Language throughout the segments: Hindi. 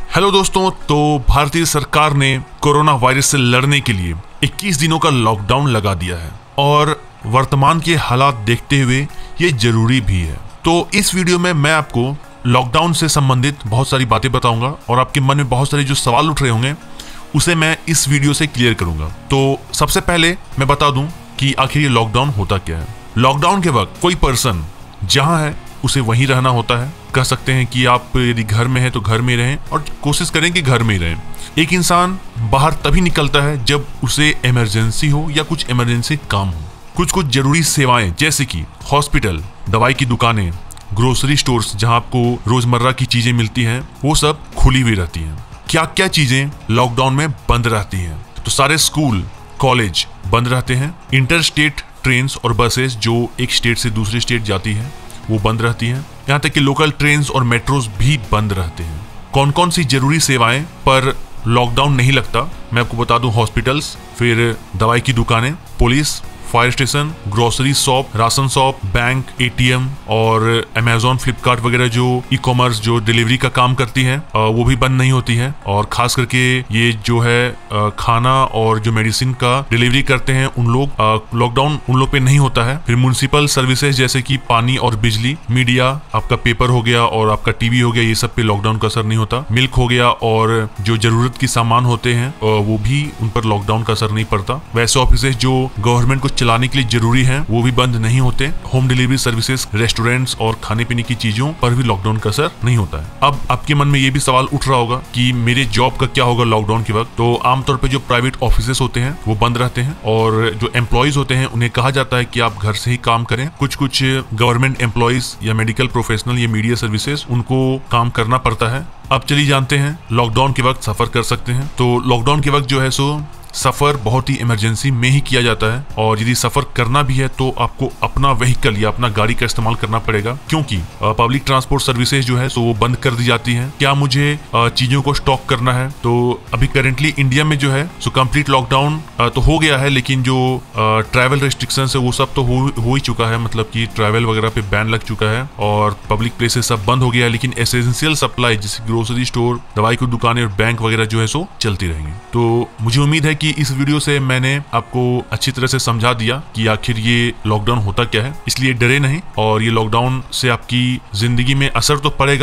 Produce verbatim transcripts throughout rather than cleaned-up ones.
हेलो दोस्तों, तो भारतीय सरकार ने कोरोना वायरस से लड़ने के लिए इक्कीस दिनों का लॉकडाउन लगा दिया है और वर्तमान के हालात देखते हुए ये जरूरी भी है। तो इस वीडियो में मैं आपको लॉकडाउन से संबंधित बहुत सारी बातें बताऊंगा और आपके मन में बहुत सारे जो सवाल उठ रहे होंगे उसे मैं इस वीडियो से क्लियर करूंगा। तो सबसे पहले मैं बता दूं कि आखिर ये लॉकडाउन होता क्या है। लॉकडाउन के वक्त कोई पर्सन जहां है उसे वहीं रहना होता है। कह सकते हैं कि आप यदि घर में हैं तो घर में रहें और कोशिश करें कि घर में ही रहें। एक इंसान बाहर तभी निकलता है जब उसे इमरजेंसी हो या कुछ इमरजेंसी काम हो। कुछ कुछ जरूरी सेवाएं जैसे कि हॉस्पिटल, दवाई की दुकानें, ग्रोसरी स्टोर्स जहां आपको रोजमर्रा की चीजें मिलती हैं, वो सब खुली हुई रहती हैं। क्या क्या चीजें लॉकडाउन में बंद रहती हैं? तो सारे स्कूल, कॉलेज बंद रहते हैं। इंटर स्टेट ट्रेन्स और बसेस जो एक स्टेट से दूसरे स्टेट जाती हैं वो बंद रहती हैं। यहाँ तक कि लोकल ट्रेन्स और मेट्रोज भी बंद रहते हैं। कौन कौन सी जरूरी सेवाएं पर लॉकडाउन नहीं लगता मैं आपको बता दूं। हॉस्पिटल्स, फिर दवाई की दुकानें, police, fire station, grocery shop, ration shop, bank, ATM और अमेजोन, फ्लिपकार्ट वगैरह जो ई कॉमर्स जो डिलीवरी का काम करती है वो भी बंद नहीं होती है। और खास करके ये जो है खाना और जो मेडिसिन का डिलीवरी करते हैं उन लोग, लॉकडाउन उन लोग पे नहीं होता है। फिर म्युनिसिपल सर्विसेज जैसे कि पानी और बिजली, मीडिया, आपका पेपर हो गया और आपका टीवी हो गया, ये सब पे लॉकडाउन का असर नहीं होता। मिल्क हो गया और जो जरूरत की सामान होते हैं वो भी उन पर लॉकडाउन का असर नहीं पड़ता। वैसे ऑफिसेज जो गवर्नमेंट को चलाने के लिए जरूरी हैं वो भी बंद नहीं होते। होम डिलीवरी सर्विसेज, रेस्टोरेंट्स और खाने पीने की चीजों पर भी लॉकडाउन का असर नहीं होता है। अब आपके मन में ये भी सवाल उठ रहा होगा कि मेरे जॉब का क्या होगा लॉकडाउन के वक्त। तो आमतौर पे जो प्राइवेट ऑफिसेस होते हैं वो बंद रहते हैं और जो एम्प्लॉयज होते हैं उन्हें कहा जाता है कि आप घर से ही काम करें। कुछ कुछ गवर्नमेंट एम्प्लॉयज या मेडिकल प्रोफेशनल या मीडिया सर्विसेज उनको काम करना पड़ता है। अब चलिए जानते हैं लॉकडाउन के वक्त सफर कर सकते हैं। तो लॉकडाउन के वक्त जो है सो सफर बहुत ही इमरजेंसी में ही किया जाता है और यदि सफर करना भी है तो आपको अपना व्हीकल या अपना गाड़ी का इस्तेमाल करना पड़ेगा, क्योंकि पब्लिक ट्रांसपोर्ट सर्विसेज जो है सो वो बंद कर दी जाती हैं। क्या मुझे चीजों को स्टॉक करना है तो अभी करेंटली इंडिया में जो है सो कंप्लीट लॉकडाउन तो हो गया है, लेकिन जो ट्रैवल रेस्ट्रिक्शन है वो सब तो हो, हो ही चुका है। मतलब कि ट्रैवल वगैरह पे बैन लग चुका है और पब्लिक प्लेसेस सब बंद हो गया है, लेकिन एसेंशियल सप्लाई जैसे ग्रोसरी स्टोर, दवाई की दुकानें और बैंक वगैरह जो है सो चलती रहेंगी। तो मुझे उम्मीद है कि इस वीडियो से मैंने आपको अच्छी तरह से समझा दिया कि आखिर ये लॉकडाउन होता क्या है। इसलिए डरे नहीं और ये लॉकडाउन से आपकी जिंदगी में असर तो पड़ेगा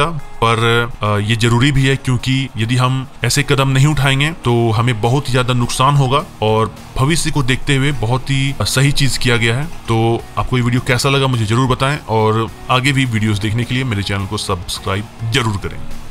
पर ये जरूरी भी है, क्योंकि यदि हम ऐसे कदम नहीं उठाएंगे तो हमें बहुत ही ज्यादा नुकसान होगा और भविष्य को देखते हुए बहुत ही सही चीज किया गया है। तो आपको ये वीडियो कैसा लगा मुझे जरूर बताएं और आगे भी वीडियोस देखने के लिए मेरे चैनल को सब्सक्राइब जरूर करें।